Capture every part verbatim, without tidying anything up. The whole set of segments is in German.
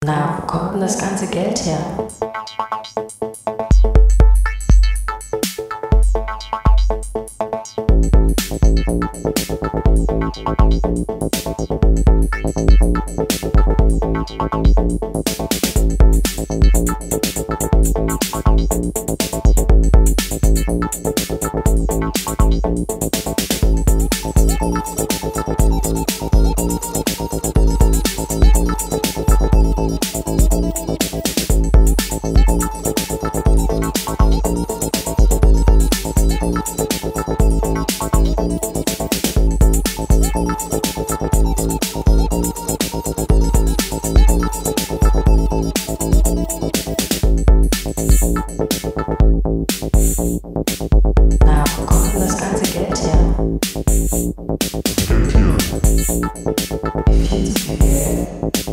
Na, wo kommt denn das ganze Geld her? Na, wo kommt denn das ganze Geld her? Wie viel zu viel Geld?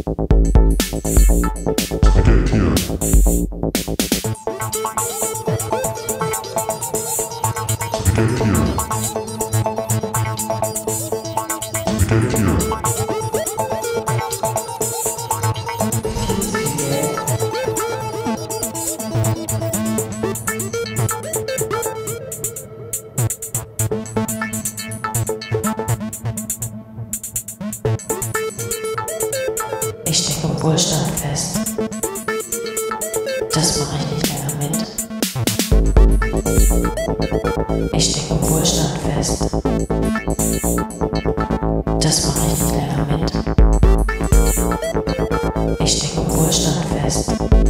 Ich stecke im Wohlstand fest. Das mache ich nicht länger mit. Ich stecke im Wohlstand fest. Das mache ich nicht länger mit. Ich stecke im Wohlstand fest.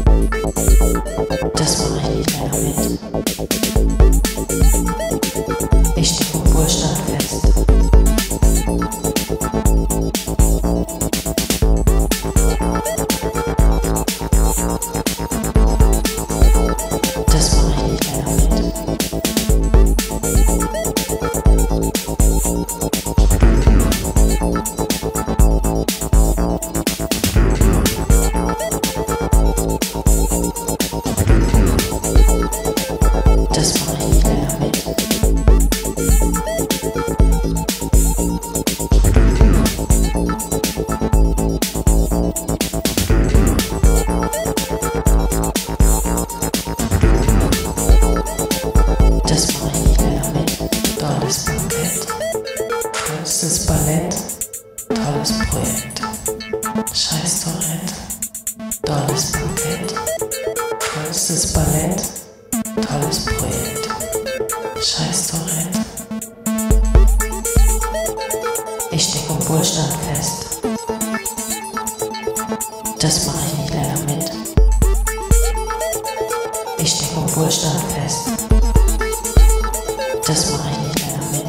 Das mache ich nicht länger mit. Ich stecke im Wohlstand fest. Das mache ich nicht länger mit. Das mache ich nicht länger mit. Das mache ich nicht länger mit. Tolles Bankett, tollstes Ballett, tolles Projekt. Scheiß Tourette, tolles Bankett, tollstes Ballett, tolles Projekt. Scheiß Tourette. Ich stecke im Wohlstand fest. Das mache ich nicht länger mit. Ich stecke im Wohlstand fest. Das mache ich nicht länger mit.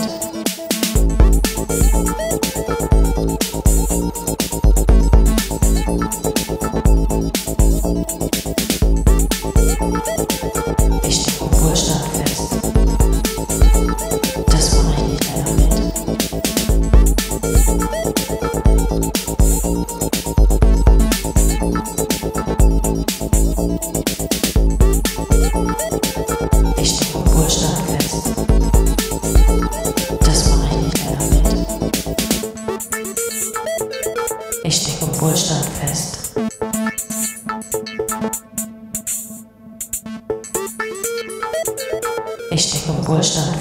Ich stecke im Wohlstand fest. Das mache ich nicht länger mit. Ich stecke im Wohlstand fest. Das mache ich nicht länger mit. Ich stecke im Wohlstand fest. Ich stecke im Wohlstand